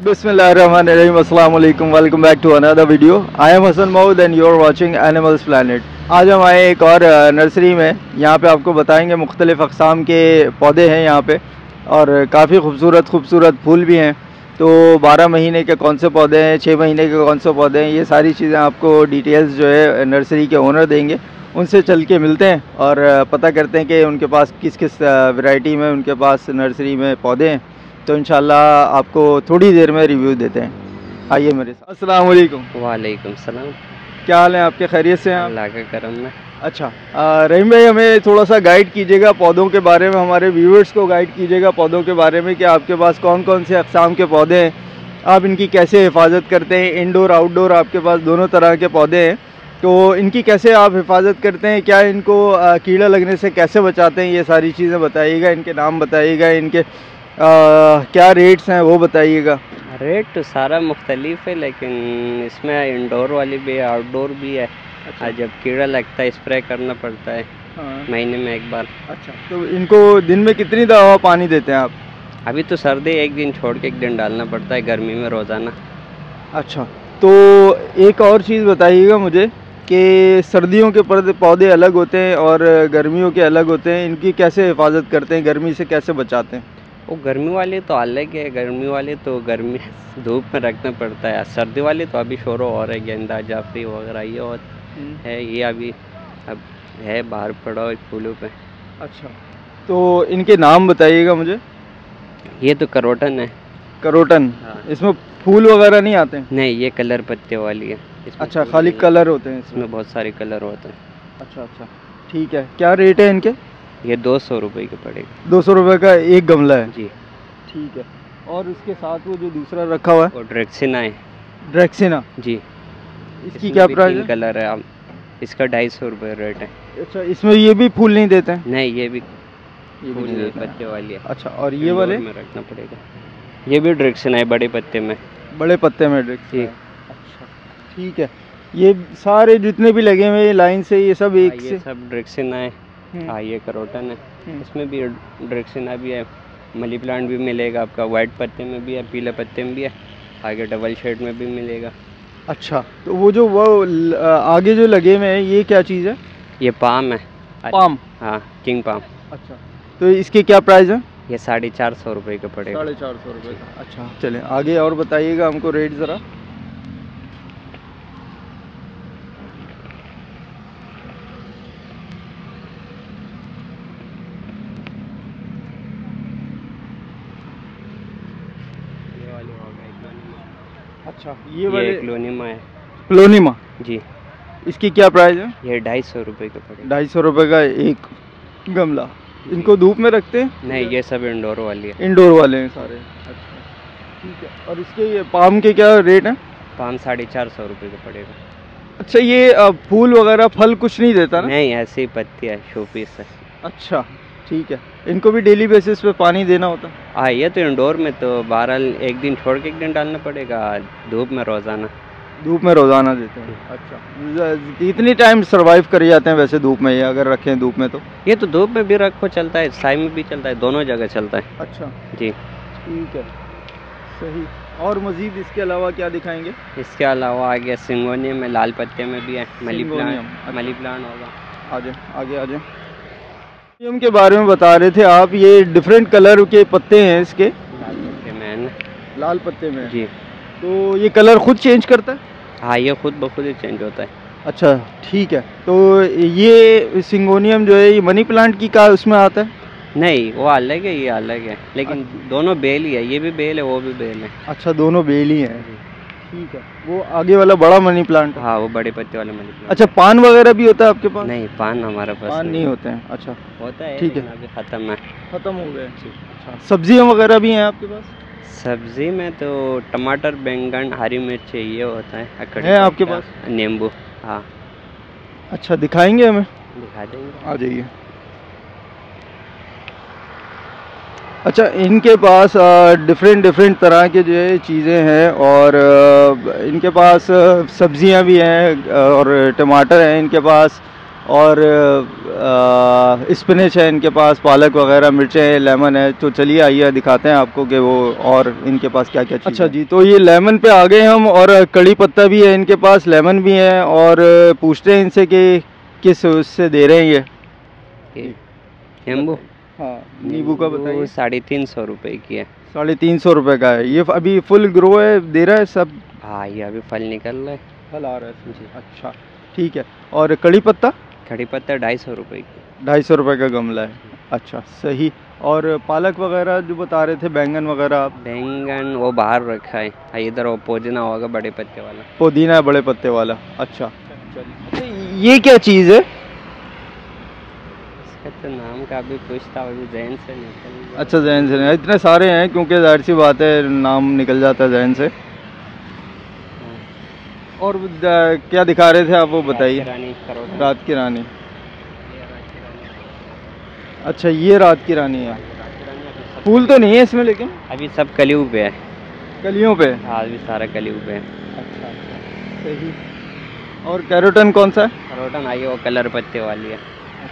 Bismillahirrahmanirrahim. Assalamu alaikum. Welcome back to another video. I am Hassan Maud and you are watching Animals Planet. आज हम आए एक और nursery में। यहाँ पे आपको बताएंगे मुख्तलिफ़ अक़साम के पौधे हैं यहाँ पे और काफ़ी खूबसूरत फूल भी हैं। तो 12 महीने के कौन से पौधे हैं, 6 महीने के कौन से पौधे हैं, ये सारी चीज़ें आपको डिटेल्स जो है नर्सरी के ओनर देंगे। उनसे चल के मिलते हैं और पता करते हैं कि उनके पास किस किस वैरायटी में उनके पास नर्सरी में पौधे हैं। तो इंशाल्लाह आपको थोड़ी देर में रिव्यू देते हैं। आइए मेरे साथ। अस्सलाम वालेकुम। वालेकुम सलाम। क्या हाल है आपके, खैरियत से हैं आप? अल्लाह का करम में। अच्छा, रहीम भाई हमें थोड़ा सा गाइड कीजिएगा पौधों के बारे में, हमारे व्यूवर्स को गाइड कीजिएगा पौधों के बारे में कि आपके पास कौन कौन से अक़साम के पौधे हैं, आप इनकी कैसे हिफाजत करते हैं। इंडोर आउटडोर आपके पास दोनों तरह के पौधे हैं, तो इनकी कैसे आप हिफाजत करते हैं, क्या इनको कीड़ा लगने से कैसे बचाते हैं, ये सारी चीज़ें बताइएगा। इनके नाम बताइएगा, इनके क्या रेट्स हैं वो बताइएगा। रेट तो सारा मुख्तलिफ है, लेकिन इसमें इंडोर वाली भी है, आउटडोर भी है। अच्छा। जब कीड़ा लगता है स्प्रे करना पड़ता है। हाँ। महीने में एक बार। अच्छा, तो इनको दिन में कितनी दवा पानी देते हैं आप? अभी तो सर्दी, एक दिन छोड़ के एक दिन डालना पड़ता है, गर्मी में रोज़ाना। अच्छा, तो एक और चीज़ बताइएगा मुझे कि सर्दियों के पौधे अलग होते हैं और गर्मियों के अलग होते हैं, इनकी कैसे हिफाजत करते हैं, गर्मी से कैसे बचाते हैं? वो गर्मी वाले तो अलग है, गर्मी वाले तो गर्मी धूप में रखना पड़ता है। सर्दी वाले तो अभी शोरो और है, गेंदा जाफरी वगैरह ये और है, ये अभी अब है बाहर पड़ा हुआ फूलों पे। अच्छा, तो इनके नाम बताइएगा मुझे। ये तो करोटन है। करोटन। हाँ। इसमें फूल वगैरह नहीं आते हैं? नहीं, ये कलर पत्ते वाली है। अच्छा, खाली कलर होते हैं इसमें बहुत सारे कलर होते हैं। अच्छा, ठीक है। क्या रेट है इनके? ये 200 रुपये के पड़ेगा। 200 रुपये का एक गमला है जी। ठीक है। और इसके साथ वो जो दूसरा रखा हुआ है और ड्रेक्सिना है। ड्रेक्सिना जी। इसकी क्या प्राइस है? कलर है, इसका 250 रुपये रेट है। अच्छा, इसमें ये भी फूल नहीं देते हैं? नहीं, ये भी फूल नहीं देते हैं। पत्ते वाली है। अच्छा, और ये वाले में रखना पड़ेगा। ये भी ड्रेक्सिना है, बड़े पत्ते में। बड़े पत्ते में ड्रेक्सिना। जी। अच्छा, ठीक है। ये सारे जितने भी लगे हुए लाइन से, ये सब एक ये से सब ड्रेक्सिना है। हाँ, ये करोटन है। इसमें भी ड्रेक्सिना भी है, मनी प्लांट भी मिलेगा आपका, वाइट पत्ते में भी है, पीले पत्ते में भी है, आगे डबल शेड में भी मिलेगा। अच्छा, तो वो जो आगे जो लगे हुए हैं ये क्या चीज़ है? ये पाम है। पाम? हाँ, किंग पाम। अच्छा, तो इसके क्या प्राइस है? ये 450 रुपये का पड़ेगा। 450 रुपये का। अच्छा, चलें आगे और बताइएगा हमको रेट ज़रा। अच्छा, ये वाले क्लोनिमा है। क्लोनिमा जी। इसकी क्या प्राइस है? ये 250 रुपये का पड़ेगा। 250 रुपये का एक गमला। इनको धूप में रखते हैं? नहीं, ये सब इंडोर वाली है। इंडोर वाले हैं सारे। अच्छा, ठीक है। और इसके ये पाम के क्या रेट हैं? पाम 450 रुपये का पड़ेगा। अच्छा, ये फूल वगैरह फल कुछ नहीं देता ना? नहीं, ऐसे ही पत्ती है, शो पीस है। अच्छा, ठीक है। इनको भी डेली बेसिस पे पानी देना होता है? हाँ, ये तो इंडोर में तो बहरहाल एक दिन छोड़ के एक दिन डालना पड़ेगा, धूप में रोज़ाना। धूप में रोज़ाना देते हैं। अच्छा, कितनी टाइम सरवाइव कर जाते हैं वैसे धूप में, ये अगर रखें धूप में तो? ये तो धूप में भी रखो चलता है, साई में भी चलता है, दोनों जगह चलता है। अच्छा जी, ठीक है, सही। और मज़ीद इसके अलावा क्या दिखाएंगे? इसके अलावा आगे सिंगोनियम में लाल पत्ते में भी है, मनी प्लांट। अच्छा। मनी प्लांट होगा। आगे आ जाए। सिंगोनियम के बारे में बता रहे थे आप, ये डिफरेंट कलर के पत्ते हैं इसके? लाल पत्ते में। लाल पत्ते में जी। तो ये कलर खुद चेंज करता है? हाँ, ये खुद ब खुद ही चेंज होता है। अच्छा, ठीक है। तो ये सिंगोनियम जो है ये मनी प्लांट की का उसमें आता है? नहीं, वो अलग है, ये अलग है, लेकिन दोनों बेल ही है। ये भी बेल है, वो भी बेल है। अच्छा, दोनों बेल ही हैं। ठीक है। वो आगे वाला बड़ा मनी प्लांट? हाँ, वो बड़े पत्ते वाले मनी प्लांट। अच्छा, पान वगैरह भी होता है आपके पास? नहीं, पान हमारे पास पान नहीं होते हैं। अच्छा, होता है, ठीक है। अभी ख़त्म है। ख़त्म हो गए। अच्छा, सब्जियां वगैरह भी हैं आपके पास? सब्जी में तो टमाटर, बैंगन, हरी मिर्च ये होता है। है आपके पास? नींबू। हाँ। अच्छा, दिखाएंगे हमें? दिखा देंगे। आ जाइए। अच्छा, इनके पास डिफरेंट तरह के जो है चीज़ें हैं और इनके पास सब्जियां भी हैं और टमाटर हैं इनके पास, और स्पिनच है इनके पास, पालक वगैरह, मिर्चें, लेमन है। तो चलिए आइए दिखाते हैं आपको कि वो और इनके पास क्या क्या चीज़। अच्छा जी, तो ये लेमन पे आ गए हम, और कड़ी पत्ता भी है इनके पास, लेमन भी है, और पूछते हैं इनसे कि किस उससे दे रहे हैं ये नींबू। हाँ, नींबू का बताइए। 350 रुपये की है। 350 रुपये का है ये। अभी फुल ग्रो है, दे रहा है सब? हाँ, ये अभी फल निकल रहा है, फल आ रहा है जी। अच्छा ठीक है। और कड़ी पत्ता? कड़ी पत्ता 250 रुपये की। 250 रुपये का गमला है। अच्छा सही। और पालक वगैरह जो बता रहे थे, बैंगन वगैरह आप? बैंगन वो बाहर रखा है, इधर वो पुदीना होगा बड़े पत्ते वाला। पुदीना है बड़े पत्ते वाला। अच्छा, ये क्या चीज़ है? इसका तो नाम का अभी पूछता हूँ, अभी जहन से निकल। अच्छा, जहन से नहीं, इतने सारे हैं क्योंकि जाहिर सी बात है नाम निकल जाता है जहन से। और क्या दिखा रहे थे आप, वो बताइए। रात की रानी। अच्छा, ये रात की रानी है। फूल तो नहीं है इसमें लेकिन? अभी सब कलियों पे है। कलियों पे? हाँ, अभी सारा कलियों पे है। अच्छा सही। और कैरोटन कौन सा है? कैरोटन आई वो कलर पत्ते वाली है।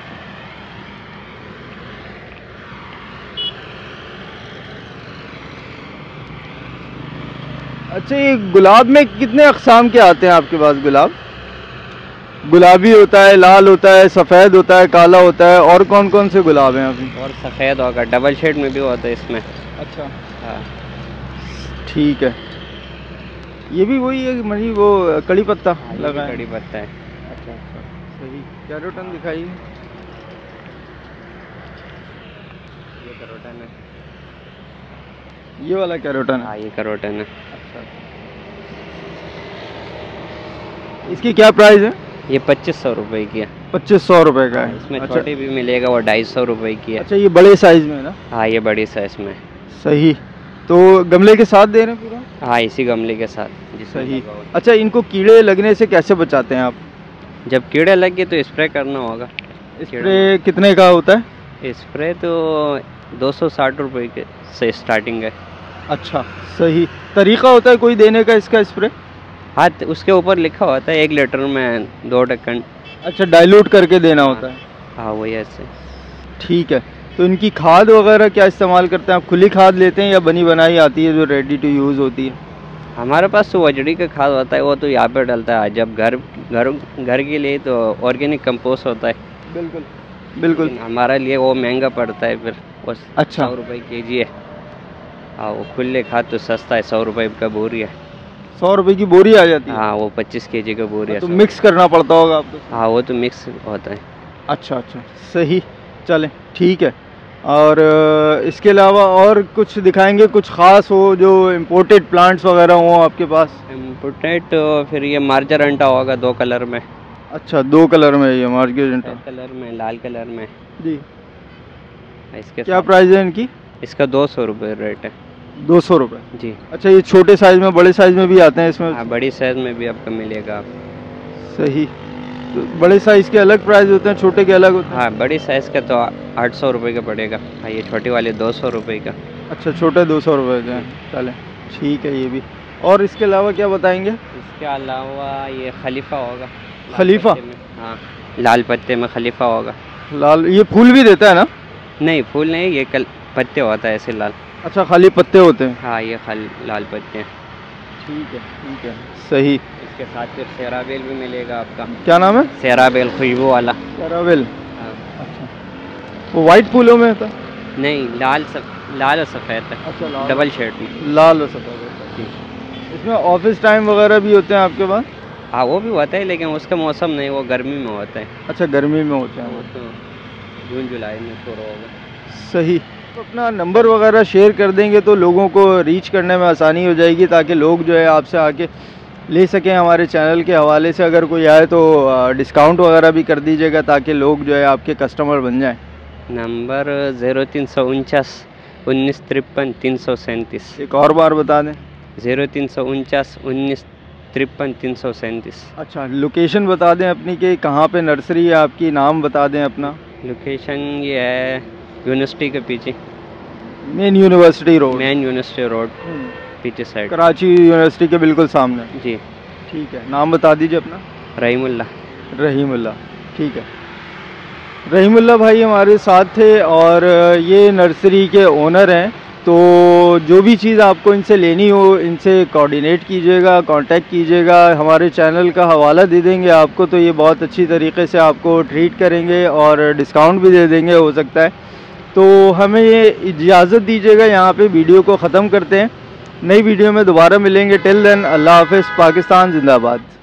अच्छा, ये गुलाब में कितने अक़साम के आते हैं आपके पास गुलाब? गुलाबी होता है, लाल होता है, सफ़ेद होता है, काला होता है, और कौन कौन से गुलाब हैं अभी? और सफ़ेद होगा, डबल शेड में भी होता है इसमें। अच्छा हाँ ठीक है। ये भी वही है मनी, वो कड़ी पत्ता लगा है? कड़ी पत्ता है। अच्छा अच्छा सही। कैरोटन दिखाइए। ये कैरोटन है। ये वाला कैरोटन? हाँ, ये कैरोटन है। अच्छा, इसकी क्या प्राइस है? ये 2500 रुपये की है। 2500 रुपये का है। इसमें अच्छा। छोटी भी मिलेगा, वो 250 रुपये की है। अच्छा, ये बड़े साइज में है ना? हाँ, ये बड़ी साइज में। सही। तो गमले के साथ दे रहे हैं पूरा? हाँ, इसी गमले के साथ। सही। अच्छा, इनको कीड़े लगने से कैसे बचाते हैं आप? जब कीड़े लग गए तो स्प्रे करना होगा। स्प्रे कितने का होता है? स्प्रे तो 260 रुपये के से स्टार्टिंग है। अच्छा सही। तरीका होता है कोई देने का इसका स्प्रे? हाँ, उसके ऊपर लिखा होता है 1 लीटर में 2 ढक्कन। अच्छा, डाइल्यूट करके देना होता है? हाँ, वही ऐसे। ठीक है। तो इनकी खाद वगैरह क्या इस्तेमाल करते हैं आप? खुली खाद लेते हैं या बनी बनाई आती है जो रेडी टू यूज़ होती है? हमारे पास तो वजड़ी का खाद होता है, वो तो यहाँ पे डलता है। जब घर के लिए तो ऑर्गेनिक कंपोस्ट होता है। बिल्कुल बिल्कुल। हमारे लिए वो महंगा पड़ता है फिर। वो अच्छा। 100 रुपये केजी है। हाँ, वो खुले खाद तो सस्ता है, 100 रुपये का बोरी है। 100 रुपये की बोरी आ जाती है? हाँ, वो 25 केजी का बोरी है। तो मिक्स करना पड़ता होगा आपको? हाँ, वो तो मिक्स होता है। अच्छा अच्छा सही। चलें ठीक है। और इसके अलावा और कुछ दिखाएंगे, कुछ ख़ास हो जो इम्पोर्टेड प्लांट्स वगैरह हों आपके पास? इम्पोर्टेड तो फिर ये मार्जरेंटा होगा 2 कलर में। अच्छा, 2 कलर में? ये मार्जरेंटा कलर में, लाल कलर में जी। इसके क्या प्राइस है इनकी? इसका 200 रुपये रेट है। 200 रुपये जी। अच्छा, ये छोटे साइज़ में, बड़े साइज़ में भी आते हैं इसमें? हाँ, बड़ी साइज़ में भी आपको मिलेगा। सही। तो बड़े साइज़ के अलग प्राइस होते हैं, छोटे के अलग होते हैं? हाँ, बड़ी साइज़ का तो 800 रुपये का पड़ेगा। हाँ, ये छोटी वाले 200 रुपये का। अच्छा, छोटे 200 रुपये के हैं। चलें ठीक है। ये भी। और इसके अलावा क्या बताएंगे? इसके अलावा ये खलीफा होगा। खलीफा? हाँ, लाल पत्ते में खलीफा होगा। लाल? ये फूल भी देता है ना? नहीं, फूल नहीं, ये पत्ते होता है ऐसे लाल। अच्छा, खाली पत्ते होते हैं? हाँ, ये लाल पत्ते हैं। ठीक है सही। इसके साथ फिर सेराबेल भी मिलेगा आपका। क्या नाम है? सेराबेल, खुशबू वाला। सेराबेल? हाँ। अच्छा, वो वाइट फूलों में था? नहीं, लाल और सफ़ेद है। अच्छा, डबल शेड में। लाल और सफ़ेद। इसमें ऑफिस टाइम वगैरह भी होते हैं आपके पास? हाँ, वो भी होता है लेकिन उसका मौसम नहीं, वो गर्मी में होता है। अच्छा, गर्मी में होते हैं वो तो जून जुलाई में शुरू होगा। सही। तो अपना नंबर वगैरह शेयर कर देंगे तो लोगों को रीच करने में आसानी हो जाएगी, ताकि लोग जो है आपसे आके ले सकें। हमारे चैनल के हवाले से अगर कोई आए तो डिस्काउंट वगैरह भी कर दीजिएगा, ताकि लोग जो है आपके कस्टमर बन जाएं। नंबर 0349 19 53 337। एक और बार बता दें। 0349 19 53 337। अच्छा, लोकेशन बता दें अपनी कि कहाँ पे नर्सरी है आपकी, नाम बता दें अपना। लोकेशन ये है यूनिवर्सिटी के पीछे, main university road. Main university road पीछे साइड, कराची यूनिवर्सिटी के बिल्कुल सामने। जी। ठीक है, नाम बता दीजिए अपना। रहीमुल्ला। रहीमुल्ला। ठीक है। रहीमुल्लाह भाई हमारे साथ थे और ये नर्सरी के ओनर हैं। तो जो भी चीज़ आपको इनसे लेनी हो इनसे कोऑर्डिनेट कीजिएगा, कांटेक्ट कीजिएगा। हमारे चैनल का हवाला दे देंगे आपको, तो ये बहुत अच्छी तरीके से आपको ट्रीट करेंगे और डिस्काउंट भी दे देंगे हो सकता है। तो हमें ये इजाज़त दीजिएगा, यहाँ पे वीडियो को ख़त्म करते हैं। नई वीडियो में दोबारा मिलेंगे। टिल देन अल्लाह हाफ़िज़। पाकिस्तान जिंदाबाद।